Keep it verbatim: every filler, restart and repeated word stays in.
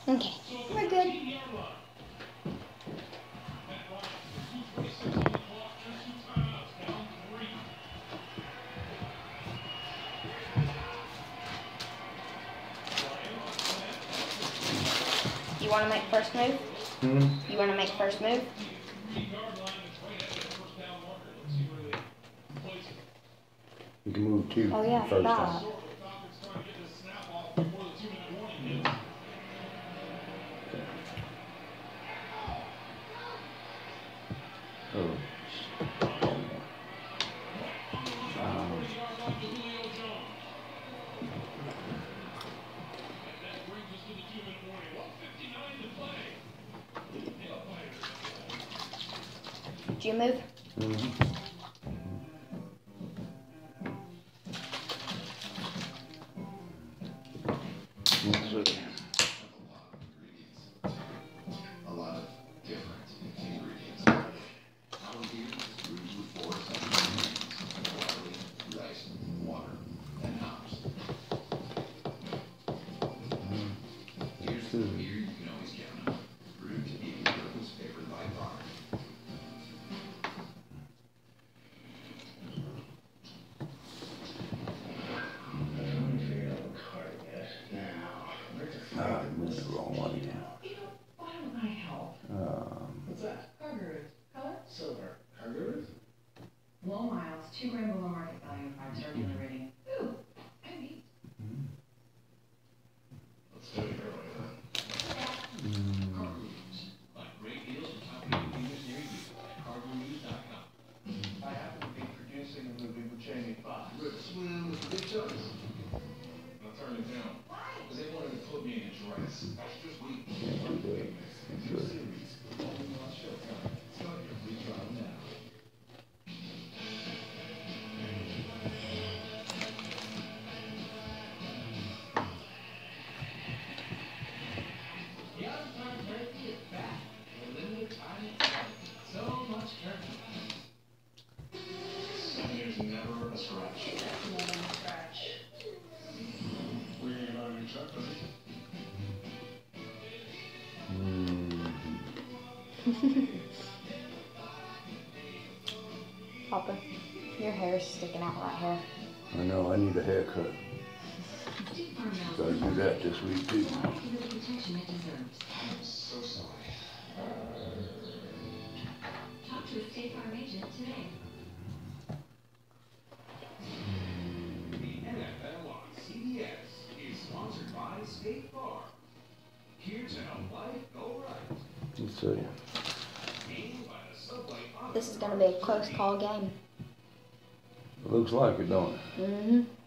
Okay, we're good. You want to make first move? Hmm? You want to make first move? You can move two. Oh yeah, I first forgot. time. Oh. Um, Did you move? mm-hmm. Let's see. A lot of different ingredients. Our here is brewed with four essential ingredients: barley, rice, water, and hops. Here's the beer you can always count on. Brewed to be America's favorite byproduct. Ah, I moved the wrong one again. Why don't I help? Um, What's that? Cargaroots. Color? Silver. Cargaroots? Low miles, two gram below market value, five star dealer rating. Ooh, I mean. Let's do it your way then. mm, Cargaroots. Like great deals and top rated dealers near you at cargaroots dot com. I happen to be producing a movie with Jamie Foxx. Good swim with a big choice. I turned it down. Why? Because they wanted to put me in a dress. Extra sweet. good. New series. Only on Showtime. Start your free trial now. Young Time Turkey is back. For a limited time, it's so much turkey. Seven years never a scratch. That's more than a scratch. We ain't on your truck, buddy. Mm, Papa, your hair's sticking out right here. I know, I need a haircut. State Farm knows Gotta do that this week too. give it the protection it deserves. I'm so sorry. Talk to a State Farm agent today. The N F L on C B S is sponsored by State Farm. Here to help life go right. Let's see. Gained by the Subway Auto This is going to be a close call game. Looks like it, don't it? Mm-hmm.